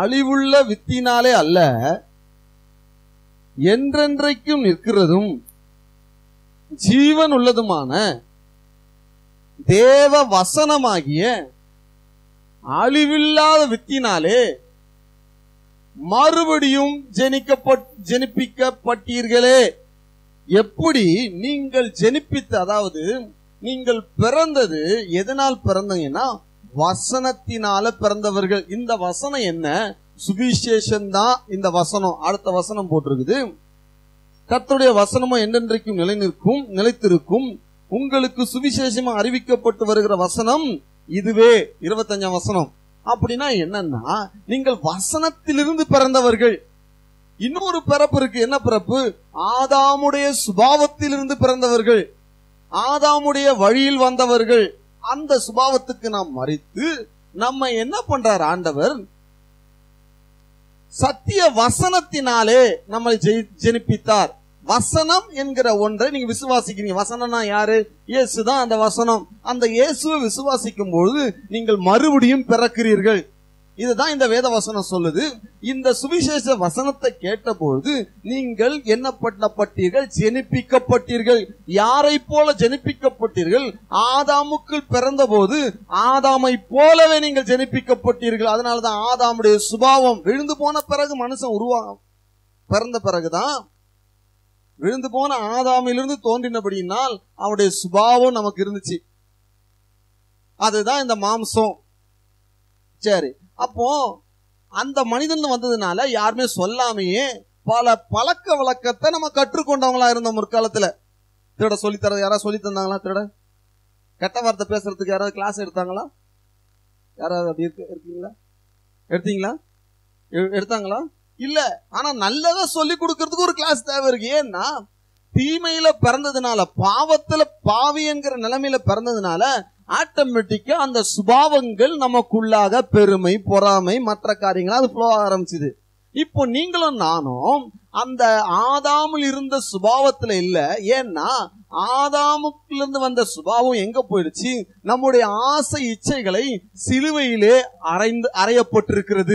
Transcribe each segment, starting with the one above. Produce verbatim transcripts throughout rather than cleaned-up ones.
அழிவுள்ள வித்தினாலே அல்ல, என்றென்றைக்கும் நிற்கிறதும் ஜீவன் உள்ளதுமான தேவ வசனமாகிய அழிவில்லாத வித்தினாலே மறுபடியும் ஜெனிக்கப்பட் ஜெனிப்பிக்கப்பட்டீர்களே. எப்படி நீங்கள் ஜெனிப்பித்த, அதாவது நீங்கள் பிறந்தது எதனால் பிறந்தீங்கன்னா வசனத்தினால பிறந்தவர்கள். இந்த வசனம் என்ன? சுவிசேஷம் தான் இந்த வசனம். அடுத்த வசனம் போட்டிருக்குது, கர்த்தருடைய வசனமும் என்றென்றைக்கும் நிலை நிற்கும் நிலைத்திருக்கும், உங்களுக்கு சுவிசேஷமா அறிவிக்கப்பட்டு வருகிற வசனம் இதுவே. இருபத்தஞ்சாம் வசனம். அப்படின்னா என்னன்னா, நீங்கள் வசனத்திலிருந்து பிறந்தவர்கள். இன்னொரு பிறப்பு இருக்கு. என்ன பிறப்பு? ஆதாமுடைய சுபாவத்திலிருந்து பிறந்தவர்கள், ஆதாமுடைய வழியில் வந்தவர்கள். அந்த சுபாவத்துக்கு நாம் மறித்து நம்ம என்ன பண்றார் ஆண்டவர்? சத்திய வசனத்தினாலே நம்மை ஜெனிப்பித்தார். வசனம் என்கிற ஒன்றை நீங்க விசுவாசிக்கிறீங்க. வசனம்னா யாரு? இயேசுதான் அந்த வசனம். அந்த இயேசுவை விசுவாசிக்கும் பொழுது நீங்கள் மறுபடியும் பிறக்கிறீர்கள். இதுதான் இந்த வேத வசனம் சொல்லுது. இந்த சுவிசேஷ வசனத்தை கேட்ட பொழுது நீங்கள் என்ன பண்ணப்பட்டீர்கள்? ஜெனிப்பிக்கப்பட்டீர்கள். யாரை போல ஜெனிப்பிக்கப்பட்டீர்கள்? ஆதாமுக்குள் பிறந்த போது ஆதாமை போலவே நீங்கள் ஜெனிப்பிக்கப்பட்டீர்கள். அதனாலதான் ஆதாமுடைய சுபாவம், விழுந்து போன பிறகு மனுஷன் உருவாகும், பிறந்த பிறகுதான் விழுந்து போன ஆதாமிலிருந்து தோன்றினபடியினால் அவனுடைய சுபாவம் நமக்கு இருந்துச்சு. அதுதான் இந்த மாம்சம். சரி, அப்போ அந்த மனிதன் வந்ததுனால யாருமே சொல்லாமையே பல பழக்க வழக்கத்தை நம்ம கற்றுக்கொண்டவங்களா இருந்தோம். முற்காலத்துல திருட சொல்லித்தர யாராவது சொல்லி தந்தாங்களா? திருட கெட்ட வார்த்தை பேசுறதுக்கு யாராவது கிளாஸ் எடுத்தாங்களா? யாராவது அப்படி இருக்கீங்களா? எடுத்தீங்களா? எடுத்தாங்களா? இல்ல. ஆனா நல்லதா சொல்லி கொடுக்கறதுக்கு ஒரு கிளாஸ் தேவை இருக்கு. ஏன்னா தீமையில பிறந்ததுனால, பாவத்துல பாவி என்கிற நிலைமையில பிறந்ததுனால ஆட்டோமேட்டிக்கா அந்த சுபாவங்கள் நமக்குள்ளாக பெருமை, பொறாமை, மற்ற காரியங்கள் அது ஃப்ளோ ஆரம்பிச்சுது. இப்போ நீங்களும் நானும் அந்த ஆதாமில் இருந்த சுபாவத்துல இல்ல. ஏன்னா ஆதாமுக்கிலிருந்து வந்த சுபாவம் எங்க போயிடுச்சு? நம்முடைய ஆசை இச்சைகளை சிலுவையிலே அறைந்து அறையப்பட்டிருக்கிறது.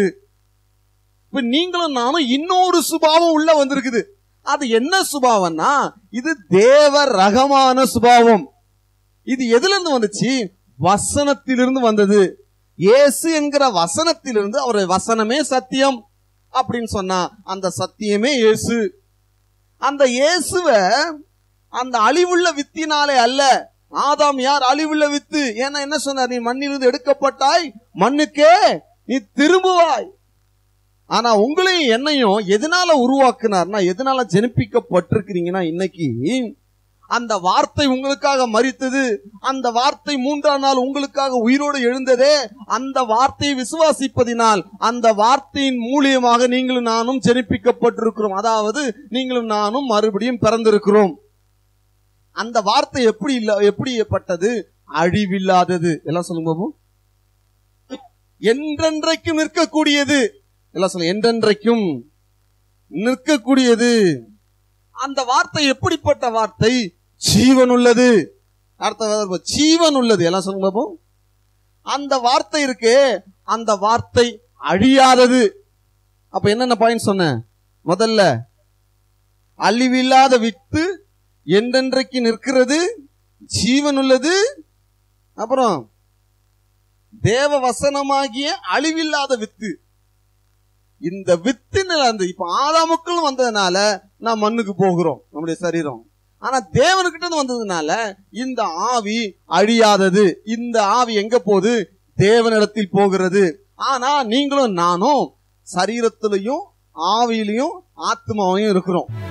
இப்ப நீங்களும் நானும் இன்னொரு சுபாவம் உள்ள வந்திருக்குது. அது என்ன சுபாவம்னா, இது தேவ ரகமான சுபாவம். இது எதுல இருந்து வந்துச்சு? வசனத்திலிருந்து வந்தது. இயேசு என்கிற வசனத்திலிருந்து, அவருடைய வசனமே சத்தியம் அப்படின்னு சொன்னா அந்த சத்தியமே இயேசு. அந்த இயேசுவ அந்த அழிவுள்ள வித்தினாலே அல்ல. ஆதாம் யார்? அழிவுள்ள வித்து. ஏன்னா என்ன சொன்னார்? நீ மண்ணிலிருந்து எடுக்கப்பட்டாய், மண்ணுக்கே நீ திரும்புவாய். ஆனா உங்களையும் என்னையும் எதனால உருவாக்குனார்னா, எதனால ஜெனிப்பிக்கப்பட்டிருக்கிறீங்கன்னா, இன்னைக்கு அந்த வார்த்தை உங்களுக்காக மரித்தது, அந்த வார்த்தை மூன்றாம் நாள் உங்களுக்காக உயிரோடு எழுந்ததே, அந்த வார்த்தையை விசுவாசிப்பதினால் அந்த வார்த்தையின் மூலியமாக நீங்களும் நானும் ஜெனிப்பிக்கப்பட்டிருக்கிறோம். அதாவது நீங்களும் நானும் மறுபடியும் பிறந்திருக்கிறோம். அந்த வார்த்தை எப்படி இல்ல எப்படிப்பட்டது? அழிவில்லாதது. எல்லாம் சொல்லுங்க பாபு. என்றென்றைக்கும் நிற்கக்கூடியது. எல்லாம் சொல்லுங்க. என்றென்றைக்கும் நிற்கக்கூடியது. அந்த வார்த்தை எப்படிப்பட்ட வார்த்தை? ஜீவன் உள்ளது. அடுத்த ஜீவன் உள்ளது. எல்லாம் சொல்லுங்க பாபு. அந்த வார்த்தை இருக்கே, அந்த வார்த்தை அழியாதது. அப்ப என்னென்ன பாயிண்ட் சொன்ன? முதல்ல அழிவில்லாத வித்து, என்றென்றைக்கு நிற்கிறது, ஜீவன் உள்ளது, அப்புறம் தேவ வசனமாகிய அழிவில்லாத வித்து. இந்த வித்துனால அந்த இப்ப ஆதாமுக்குள் வந்ததுனால நாம் மண்ணுக்கு போகிறோம், நம்முடைய சரீரம். ஆனா தேவனுக்கிட்ட வந்ததுனால இந்த ஆவி அழியாதது. இந்த ஆவி எங்க போகுது? தேவனிடத்தில் போகிறது. ஆனா நீங்களும் நானும் சரீரத்திலையும் ஆவியிலையும் ஆத்மாவையும் இருக்கிறோம்.